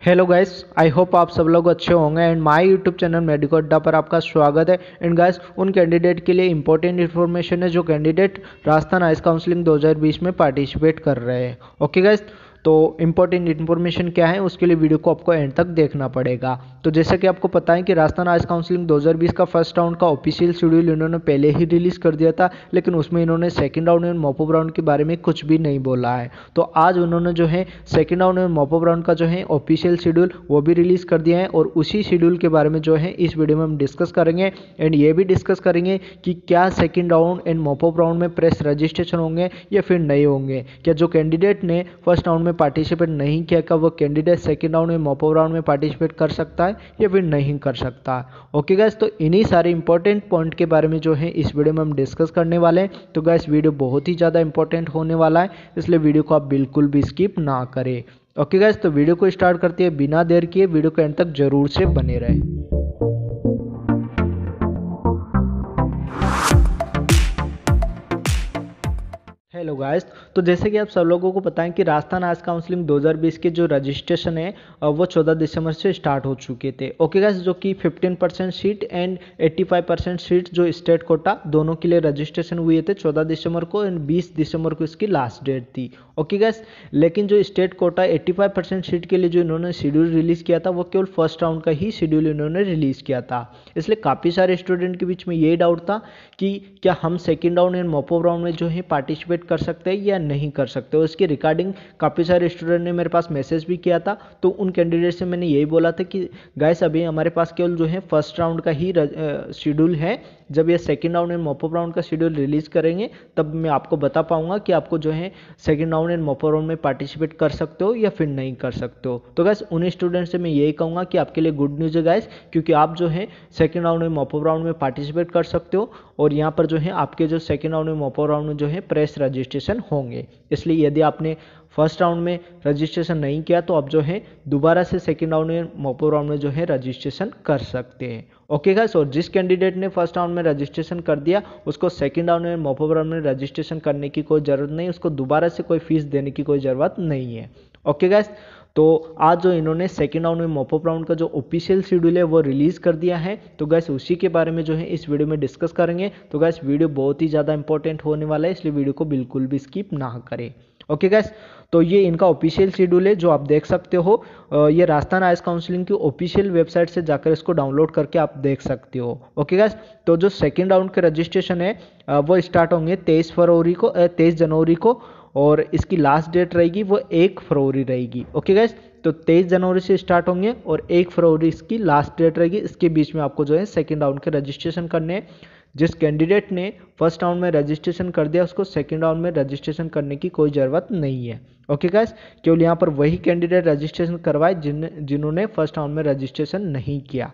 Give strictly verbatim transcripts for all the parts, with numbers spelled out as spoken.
Hello guys, I hope आप सब लोग अच्छे होंगे and my YouTube channel medico Adda पर आपका स्वागत है। एंड गाइस, उन कैंडिडेट के लिए इंपॉर्टेंट इन्फॉर्मेशन है जो कैंडिडेट राजस्थान आइस काउंसलिंग दो हज़ार बीस में पार्टिसिपेट कर रहे हैं। ओके गाइस, तो इंपॉर्टेंट इन्फॉर्मेशन क्या है उसके लिए वीडियो को आपको एंड तक देखना पड़ेगा। तो जैसे कि आपको पता है कि राजस्थान आइस काउंसलिंग दो हज़ार बीस का फर्स्ट राउंड का ऑफिशियल शेड्यूल इन्होंने पहले ही रिलीज कर दिया था, लेकिन उसमें इन्होंने second round and mop up round के बारे में कुछ भी नहीं बोला है। तो आज उन्होंने जो है second round and mop up round का जो है ऑफिशियल शेड्यूल वो भी रिलीज कर दिया है और उसी शेड्यूल के बारे में जो है इस वीडियो में हम डिस्कस करेंगे। एंड ये भी डिस्कस करेंगे कि क्या second round and mop up round में प्रेस रजिस्ट्रेशन होंगे या फिर नहीं होंगे। क्या जो कैंडिडेट ने फर्स्ट राउंड में पार्टिसिपेट नहीं किया क्या वो कैंडिडेट सेकंड राउंड में मॉपअप राउंड में पार्टिसिपेट कर सकता है या फिर नहीं कर सकता है। ओके गाइस, तो इन्हीं सारे इंपॉर्टेंट पॉइंट के बारे में जो है इस वीडियो में हम डिस्कस करने वाले हैं। तो गाइस, वीडियो बहुत ही ज़्यादा इंपॉर्टेंट होने वाला है, इसलिए वीडियो को आप बिल्कुल भी स्किप ना करें। ओके गाइस, तो वीडियो को स्टार्ट करते हैं बिना देर किए। वीडियो के एंड तक जरूर से बने रहे। हेलो गाइस, तो जैसे कि आप सब लोगों को पता है कि राजस्थान आइस काउंसलिंग दो हज़ार बीस के जो रजिस्ट्रेशन है वो चौदह दिसंबर से स्टार्ट हो चुके थे। ओके गाइस, जो कि पंद्रह परसेंट सीट एंड पचासी परसेंट सीट जो स्टेट कोटा दोनों के लिए रजिस्ट्रेशन हुए थे चौदह दिसंबर को एंड बीस दिसंबर को इसकी लास्ट डेट थी। ओके गाइस, लेकिन जो स्टेट कोटा पचासी परसेंट सीट के लिए जो इन्होंने शेड्यूल रिलीज किया था वो केवल फर्स्ट राउंड का ही शेड्यूल इन्होंने रिलीज किया था। इसलिए काफ़ी सारे स्टूडेंट के बीच में यही डाउट था कि क्या हम second round and mop up round में जो है पार्टिसिपेट कर सकते हैं या नहीं कर सकते हो। इसके रिगार्डिंग काफ़ी सारे स्टूडेंट ने मेरे पास मैसेज भी किया था। तो उन कैंडिडेट से मैंने यही बोला था कि गाइस, अभी हमारे पास केवल जो है फर्स्ट राउंड का ही शेड्यूल है। जब ये second round and mop up round का शेड्यूल रिलीज करेंगे तब मैं आपको बता पाऊंगा कि आपको जो है second round and mop up round में पार्टिसिपेट कर सकते हो या फिर नहीं कर सकते हो। तो गाइस, उन स्टूडेंट से मैं यही कहूँगा कि आपके लिए गुड न्यूज़ है गाइस, क्योंकि आप जो है second round and mop up round में पार्टिसिपेट कर सकते हो और यहाँ पर जो है आपके जो सेकंड राउंड में मॉपअप राउंड में जो है प्रेस रजिस्ट्रेशन होंगे। इसलिए यदि आपने फर्स्ट राउंड में रजिस्ट्रेशन नहीं किया तो आप जो है दोबारा से सेकंड राउंड में मॉपअप राउंड में जो है रजिस्ट्रेशन कर सकते हैं। ओके गाइस, और जिस कैंडिडेट ने फर्स्ट राउंड में रजिस्ट्रेशन कर दिया उसको सेकंड राउंड में मॉपअप राउंड में रजिस्ट्रेशन करने की कोई ज़रूरत नहीं, उसको दोबारा से कोई फीस देने की कोई ज़रूरत नहीं है। ओके गाइस, तो आज जो इन्होंने सेकंड राउंड में मॉपअप राउंड का जो ऑफिशियल शेड्यूल है वो रिलीज कर दिया है। तो गाइस, उसी के बारे में जो है इस वीडियो में डिस्कस करेंगे। तो गाइस, वीडियो बहुत ही ज़्यादा इंपॉर्टेंट होने वाला है, इसलिए वीडियो को बिल्कुल भी स्किप ना करें। ओके गाइस, तो ये इनका ऑफिशियल शेड्यूल है जो आप देख सकते हो। ये राजस्थान आइस काउंसलिंग की ऑफिशियल वेबसाइट से जाकर इसको डाउनलोड करके आप देख सकते हो। ओके गाइस, तो जो सेकेंड राउंड के रजिस्ट्रेशन है वो स्टार्ट होंगे तेईस फरवरी को तेईस जनवरी को और इसकी लास्ट डेट रहेगी वो एक फरवरी रहेगी। ओके गाइस, तो तेईस जनवरी से स्टार्ट होंगे और एक फरवरी इसकी लास्ट डेट रहेगी। इसके बीच में आपको जो है सेकंड राउंड के रजिस्ट्रेशन करने हैं। जिस कैंडिडेट ने फर्स्ट राउंड में रजिस्ट्रेशन कर दिया उसको सेकंड राउंड में रजिस्ट्रेशन करने की कोई ज़रूरत नहीं है। ओके गाइस, केवल यहाँ पर वही कैंडिडेट रजिस्ट्रेशन करवाए जिन जिन्होंने फर्स्ट राउंड में रजिस्ट्रेशन नहीं किया।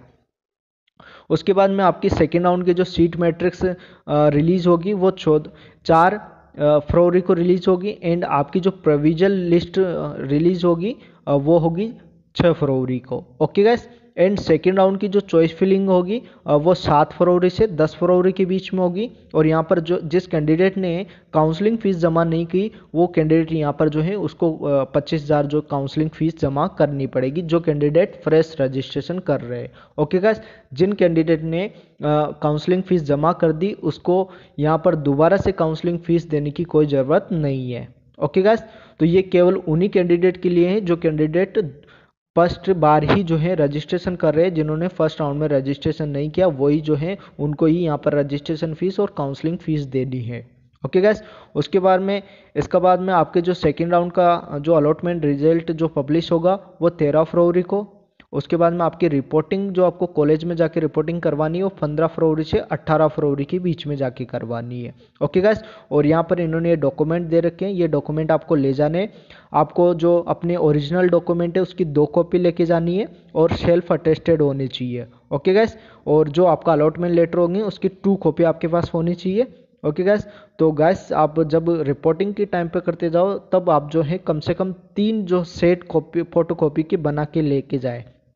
उसके बाद में आपकी सेकेंड राउंड की जो सीट मैट्रिक्स रिलीज होगी वो चौदह चार फरवरी को रिलीज होगी एंड आपकी जो प्रोविजनल लिस्ट रिलीज होगी वो होगी छः फरवरी को। Okay guys, and second round की जो चॉइस फिलिंग होगी वो सात फरवरी से दस फरवरी के बीच में होगी। और यहाँ पर जो जिस कैंडिडेट ने काउंसलिंग फ़ीस जमा नहीं की वो कैंडिडेट यहाँ पर जो है उसको पच्चीस हज़ार जो काउंसलिंग फ़ीस जमा करनी पड़ेगी, जो कैंडिडेट फ्रेश रजिस्ट्रेशन कर रहे हैं। ओके गाइस, जिन कैंडिडेट ने काउंसलिंग फ़ीस जमा कर दी उसको यहाँ पर दोबारा से काउंसलिंग फ़ीस देने की कोई ज़रूरत नहीं है। ओके गाइस, तो ये केवल उन्हीं कैंडिडेट के लिए है जो कैंडिडेट फर्स्ट बार ही जो है रजिस्ट्रेशन कर रहे हैं। जिन्होंने फर्स्ट राउंड में रजिस्ट्रेशन नहीं किया वही जो है उनको ही यहाँ पर रजिस्ट्रेशन फीस और काउंसलिंग फीस देनी है। ओके गाइस, उसके बाद में इसका बाद में आपके जो सेकंड राउंड का जो अलॉटमेंट रिजल्ट जो पब्लिश होगा वो तेरह फरवरी को। उसके बाद में आपकी रिपोर्टिंग जो आपको कॉलेज में जाके रिपोर्टिंग करवानी है वो पंद्रह फरवरी से अट्ठारह फरवरी के बीच में जाके करवानी है। ओके गाइस, और यहाँ पर इन्होंने ये डॉक्यूमेंट दे रखे हैं, ये डॉक्यूमेंट आपको ले जाने। आपको जो अपने ओरिजिनल डॉक्यूमेंट है उसकी दो कॉपी लेके जानी है और सेल्फ अटेस्टेड होनी चाहिए। ओके गाइस, और जो आपका अलॉटमेंट लेटर होगी उसकी टू कॉपी आपके पास होनी चाहिए। ओके गाइस, तो गाइस आप जब रिपोर्टिंग के टाइम पे करते जाओ तब आप जो है कम से कम तीन जो सेट कॉपी फोटो कॉपी की बना के लेके जाए।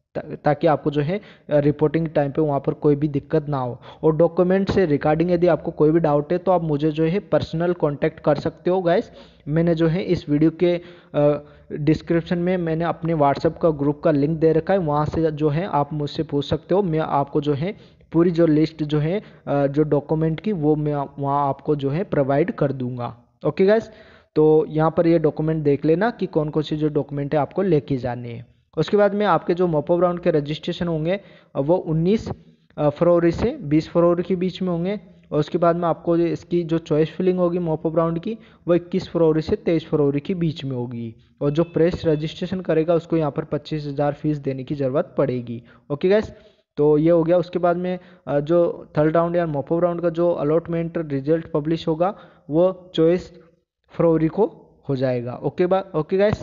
ताकि आपको जो है रिपोर्टिंग टाइम पे वहाँ पर कोई भी दिक्कत ना हो। और डॉक्यूमेंट से रिगार्डिंग यदि आपको कोई भी डाउट है तो आप मुझे जो है पर्सनल कांटेक्ट कर सकते हो गाइस। मैंने जो है इस वीडियो के डिस्क्रिप्शन में मैंने अपने व्हाट्सएप का ग्रुप का लिंक दे रखा है, वहाँ से जो है आप मुझसे पूछ सकते हो। मैं आपको जो है पूरी जो लिस्ट जो है जो डॉक्यूमेंट की वो मैं वहाँ आपको जो है प्रोवाइड कर दूंगा। ओके गाइस, तो यहाँ पर ये डॉक्यूमेंट देख लेना कि कौन कौन सी जो डॉक्यूमेंट है आपको लेके जाने हैं। उसके बाद में आपके जो मॉपअप राउंड के रजिस्ट्रेशन होंगे वो उन्नीस फरवरी से बीस फरवरी के बीच में होंगे। और उसके बाद में आपको इसकी जो चॉइस फिलिंग होगी मॉपअप राउंड की वो इक्कीस फरवरी से तेईस फरवरी के बीच में होगी। और जो प्रेस रजिस्ट्रेशन करेगा उसको यहाँ पर पच्चीस हज़ार फीस देने की ज़रूरत पड़ेगी। ओके गैस, तो ये हो गया। उसके बाद में जो थर्ड राउंड या मॉपअप राउंड का जो अलॉटमेंट रिजल्ट पब्लिश होगा वो चौबीस फरवरी को हो जाएगा। ओके बा ओके गैस,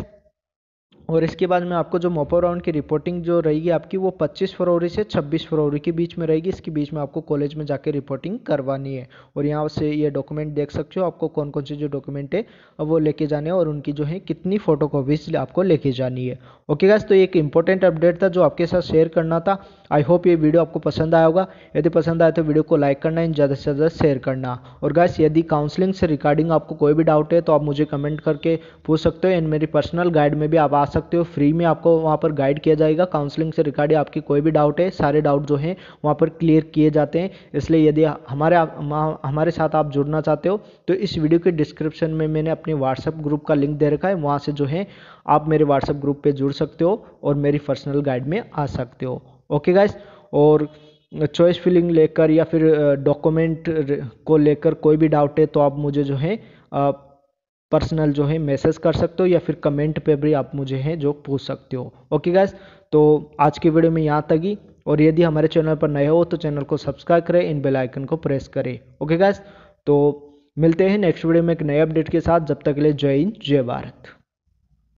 और इसके बाद में आपको जो मॉपअप राउंड की रिपोर्टिंग जो रहेगी आपकी वो पच्चीस फरवरी से छब्बीस फरवरी के बीच में रहेगी। इसके बीच में आपको कॉलेज में जाके रिपोर्टिंग करवानी है। और यहाँ से ये डॉक्यूमेंट देख सकते हो आपको कौन कौन से जो डॉक्यूमेंट है वो लेके जाने हैं और उनकी जो है कितनी फोटो कॉपीज आपको लेके जानी है। ओके गाइस, तो एक इंपॉर्टेंट अपडेट था जो आपके साथ शेयर करना था। आई होप ये वीडियो आपको पसंद आया होगा। यदि पसंद आए तो वीडियो को लाइक करना है, ज़्यादा से ज़्यादा शेयर करना। और गाइस, यदि काउंसलिंग से रिगार्डिंग आपको कोई भी डाउट है तो आप मुझे कमेंट करके पूछ सकते हो। एंड मेरी पर्सनल गाइड में भी आप आ सकते हो, फ्री में आपको वहाँ पर गाइड किया जाएगा। काउंसलिंग से रिगार्डिंग आपकी कोई भी डाउट है, सारे डाउट जो हैं वहाँ पर क्लियर किए जाते हैं। इसलिए यदि हमारे हमारे साथ आप जुड़ना चाहते हो तो इस वीडियो के डिस्क्रिप्शन में मैंने अपने व्हाट्सएप ग्रुप का लिंक दे रखा है, वहाँ से जो है आप मेरे व्हाट्सएप ग्रुप पे जुड़ सकते हो और मेरी पर्सनल गाइड में आ सकते हो। ओके गाइस, और चॉइस फिलिंग लेकर या फिर डॉक्यूमेंट को लेकर कोई भी डाउट है तो आप मुझे जो है पर्सनल जो है मैसेज कर सकते हो या फिर कमेंट पे भी आप मुझे है जो पूछ सकते हो। ओके गाइस, तो आज की वीडियो में यहाँ तक ही। और यदि हमारे चैनल पर नए हो तो चैनल को सब्सक्राइब करें, इन बेल आइकन को प्रेस करें। ओके गाइस, तो मिलते हैं नेक्स्ट वीडियो में एक नए अपडेट के साथ। जब तक के लिए जय हिंद, जय भारत।